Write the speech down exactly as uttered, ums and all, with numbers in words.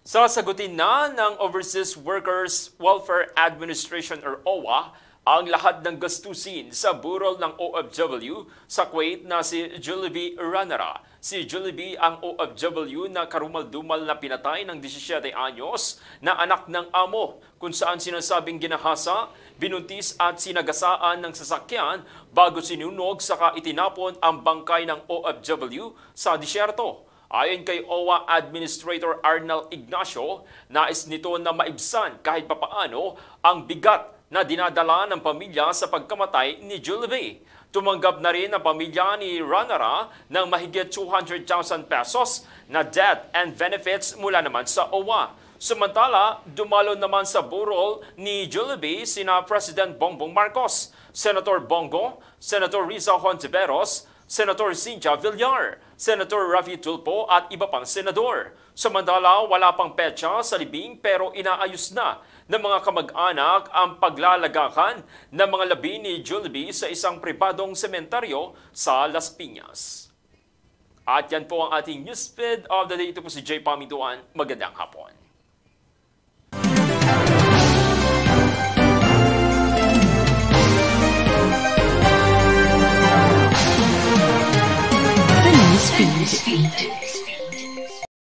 Sasagutin na ng Overseas Workers Welfare Administration or O W A ang lahat ng gastusin sa burol ng O F W sa Kuwait na si Julie Ranara. Si Julie ang O F W na karumal-dumal na pinatay ng labing-siyam anyos na anak ng amo kung saan sinasabing ginahasa, binuntis at sinagasaan ng sasakyan bago sinunog saka itinapon ang bangkay ng O F W sa disyerto. Ayon kay O W A Administrator Arnal Ignacio, nais nito na maibsan kahit papaano ang bigat na dinadala ng pamilya sa pagkamatay ni Julie. Tumanggap na rin ang pamilya ni Ranara ng mahigit two hundred thousand pesos na death and benefits mula naman sa O W A. Samantala, dumalo naman sa burol ni Julie sina President Bongbong Marcos, Senator Bongo, Senator Riza Hontiveros, Senator Cynthia Villar, Senator Rafi Tulfo at iba pang senador. Samantala, wala pang petsa sa libing pero inaayos na ng mga kamag-anak ang paglalagakan ng mga labi ni Julie sa isang pribadong sementeryo sa Las Piñas. At yan po ang ating newsfeed of the day. Ito po si Jay Pamintuan. Magandang hapon.